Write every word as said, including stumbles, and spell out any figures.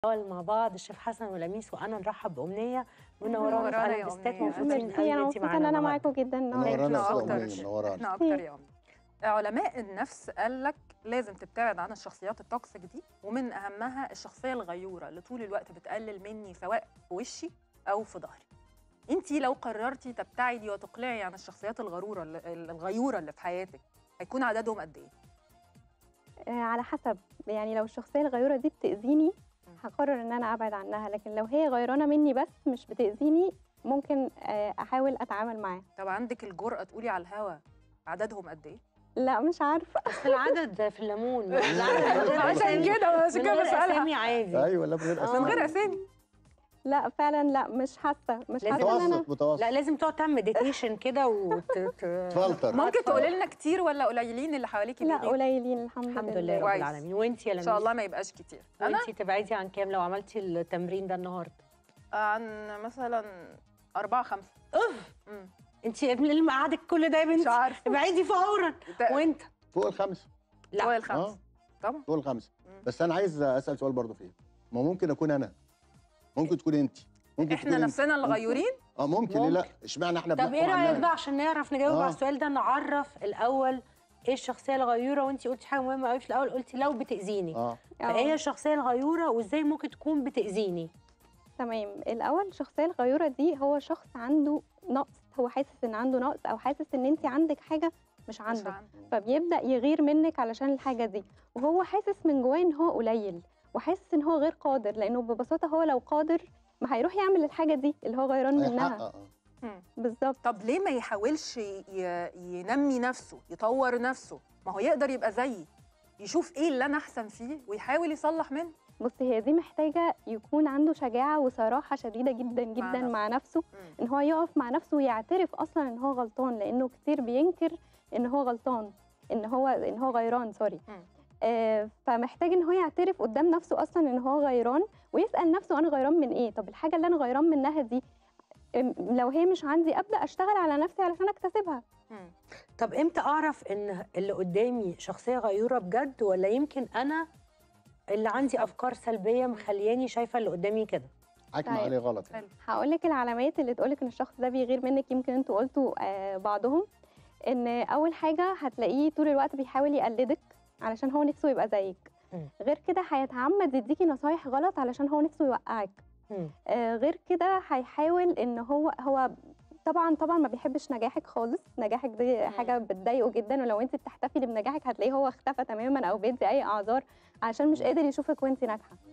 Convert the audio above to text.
مع بعض الشيف حسن ولميس، وانا نرحب بامنيه منورانا في قلب بستات. مبسوطين قوي ان انت معانا. انا انا معاكم جدا النهارده. احنا اكتر احنا اكتر يا امنيه. علماء النفس قال لك لازم تبتعد عن الشخصيات التوكسيك دي، ومن اهمها الشخصيه الغيوره اللي طول الوقت بتقلل مني سواء في وشي او في ظهري. انت لو قررتي تبتعدي وتقلعي عن الشخصيات الغروره الغيوره اللي في حياتك، هيكون عددهم قد ايه؟ آه على حسب، يعني لو الشخصيه الغيوره دي بتاذيني هقرر ان انا ابعد عنها، لكن لو هي غيرانه مني بس مش بتاذيني ممكن آه احاول اتعامل معاها. طب عندك الجرأه تقولي على الهوا عددهم قد ايه؟ لا مش عارفه. بس العدد في الليمون عشان كده عشان كده بسألها عادي. ايوه لا من غير اسامي من غير اسامي. لا فعلا لا مش حاسه مش حاسه متوسط ان انا متوسط. لا لازم تقعد تعمل مديتيشن كده وتفلتر. ممكن تقولي لنا كتير ولا قليلين اللي حواليكي؟ لا قليلين الحمد, الحمد لله رب العالمين. وانت يا لميس؟ ان شاء الله ما يبقاش كتير. انا وانت تبعدي عن كام لو عملتي التمرين ده النهارده؟ عن مثلا أربعة خمسة. اوف انت اللي مقعدك كل ده يا بنتي؟ مش عارفه. ابعدي فورا. وانت؟ فوق الخمسه. لا فوق الخمسه طبعا فوق الخمسه. بس انا عايز اسال سؤال برضه فيه، ما ممكن اكون انا، ممكن تكون انت، ممكن احنا نفسنا الغيورين. اه ممكن, ممكن. لا اشمعنى احنا طب ايه رايك بقى عشان نعرف نجاوب آه. على السؤال ده؟ نعرف الاول ايه الشخصيه الغيوره. وانت قلتي حاجه مهمه قوي في الاول، قلتي لو بتاذيني. اه فايه الشخصيه الغيوره وازاي ممكن تكون بتاذيني؟ تمام. الاول الشخصيه الغيوره دي هو شخص عنده نقص، هو حاسس ان عنده نقص او حاسس ان انت عندك حاجه مش عنده، مش فبيبدا يغير منك علشان الحاجه دي، وهو حاسس من جواه ان هو قليل وحاسس ان هو غير قادر، لانه ببساطه هو لو قادر ما هيروح يعمل الحاجه دي اللي هو غيران منها. بالظبط. طب ليه ما يحاولش ينمي نفسه، يطور نفسه؟ ما هو يقدر يبقى زيي، يشوف ايه اللي انا احسن فيه ويحاول يصلح منه. بصي هي دي محتاجه يكون عنده شجاعه وصراحه شديده جدا جدا مع نفسه, مع نفسه. ان هو يقف مع نفسه ويعترف اصلا ان هو غلطان، لانه كتير بينكر ان هو غلطان، ان هو ان هو غيران سوري. آه فمحتاج ان هو يعترف قدام نفسه اصلا ان هو غيران، ويسال نفسه انا غيران من ايه؟ طب الحاجه اللي انا غيران منها دي لو هي مش عندي ابدا اشتغل على نفسي علشان اكتسبها. مم. طب امتى اعرف ان اللي قدامي شخصيه غيوره بجد، ولا يمكن انا اللي عندي افكار سلبيه مخلياني شايفه اللي قدامي كده؟ حاكمه عليه غلط يعني. هقول لك العلامات اللي تقولك ان الشخص ده بيغير منك، يمكن انتوا قلتوا آه بعضهم. ان اول حاجه هتلاقيه طول الوقت بيحاول يقلدك علشان هو نفسه يبقى زيك. م. غير كده هيتعمد يديكي نصايح غلط علشان هو نفسه يوقعك. آه غير كده هيحاول ان هو هو طبعا طبعا ما بيحبش نجاحك خالص، نجاحك دي حاجه بتضايقه جدا، ولو انت بتحتفلي بنجاحك هتلاقيه هو اختفى تماما او بيدي اي اعذار عشان مش قادر يشوفك وانت ناجحه.